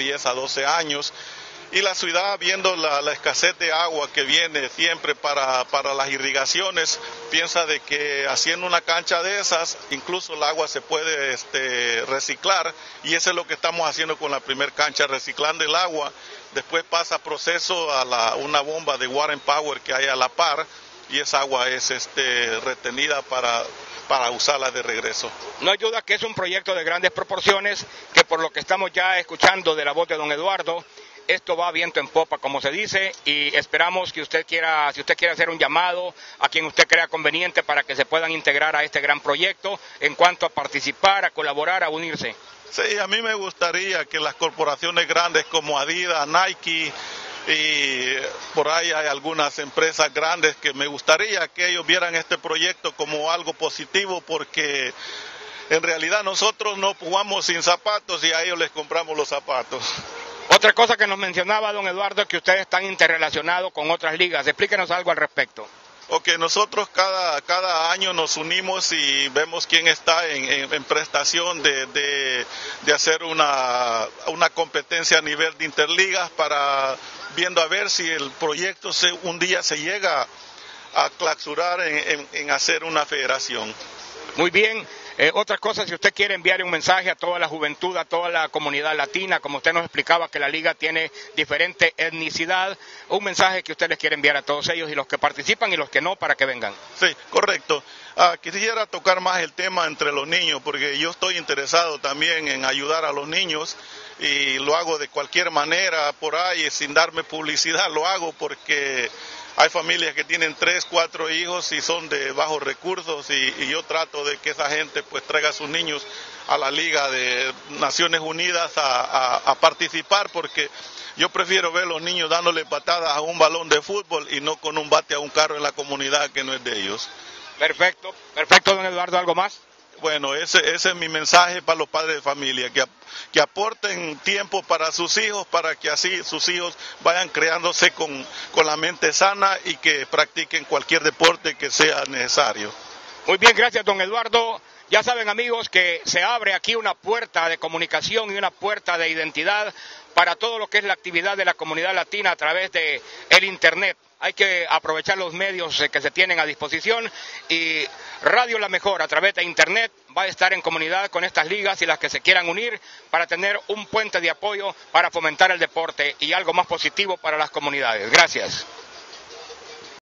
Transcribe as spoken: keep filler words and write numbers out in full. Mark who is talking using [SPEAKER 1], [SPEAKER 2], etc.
[SPEAKER 1] diez a doce años. Y la ciudad, viendo la, la escasez de agua que viene siempre para, para las irrigaciones, piensa de que haciendo una cancha de esas, incluso el agua se puede este, reciclar, y eso es lo que estamos haciendo con la primer cancha, reciclando el agua. Después pasa proceso a la, una bomba de Water and Power que hay a la par, y esa agua es este, retenida para, para usarla de regreso.
[SPEAKER 2] No hay duda que es un proyecto de grandes proporciones, que por lo que estamos ya escuchando de la voz de don Eduardo, esto va viento en popa, como se dice, y esperamos que usted quiera, si usted quiere hacer un llamado a quien usted crea conveniente para que se puedan integrar a este gran proyecto en cuanto a participar, a colaborar, a unirse.
[SPEAKER 1] Sí, a mí me gustaría que las corporaciones grandes como Adidas, Nike y por ahí hay algunas empresas grandes que me gustaría que ellos vieran este proyecto como algo positivo, porque en realidad nosotros no jugamos sin zapatos y a ellos les compramos los zapatos.
[SPEAKER 2] Otra cosa que nos mencionaba don Eduardo es que ustedes están interrelacionados con otras ligas. Explíquenos algo al respecto.
[SPEAKER 1] Ok, nosotros cada, cada año nos unimos y vemos quién está en, en, en prestación de, de, de hacer una, una competencia a nivel de interligas, para viendo a ver si el proyecto se, un día se llega a clausurar en, en, en hacer una federación.
[SPEAKER 2] Muy bien. Eh, otra cosa, si usted quiere enviar un mensaje a toda la juventud, a toda la comunidad latina, como usted nos explicaba que la liga tiene diferente etnicidad, un mensaje que usted les quiere enviar a todos ellos, y los que participan y los que no, para que vengan.
[SPEAKER 1] Sí, correcto. Uh, quisiera tocar más el tema entre los niños, porque yo estoy interesado también en ayudar a los niños, y lo hago de cualquier manera por ahí, sin darme publicidad, lo hago porque hay familias que tienen tres, cuatro hijos y son de bajos recursos, y, y yo trato de que esa gente pues traiga a sus niños a la Liga de Naciones Unidas a, a, a participar, porque yo prefiero ver a los niños dándole patadas a un balón de fútbol y no con un bate a un carro en la comunidad que no es de ellos.
[SPEAKER 2] Perfecto, perfecto, don Eduardo, ¿algo más?
[SPEAKER 1] Bueno, ese, ese es mi mensaje para los padres de familia, que, que aporten tiempo para sus hijos, para que así sus hijos vayan creándose con, con la mente sana y que practiquen cualquier deporte que sea necesario.
[SPEAKER 2] Muy bien, gracias don Eduardo. Ya saben, amigos, que se abre aquí una puerta de comunicación y una puerta de identidad para todo lo que es la actividad de la comunidad latina a través de el Internet. Hay que aprovechar los medios que se tienen a disposición, y Radio La Mejor a través de Internet va a estar en comunidad con estas ligas y las que se quieran unir para tener un puente de apoyo para fomentar el deporte y algo más positivo para las comunidades. Gracias.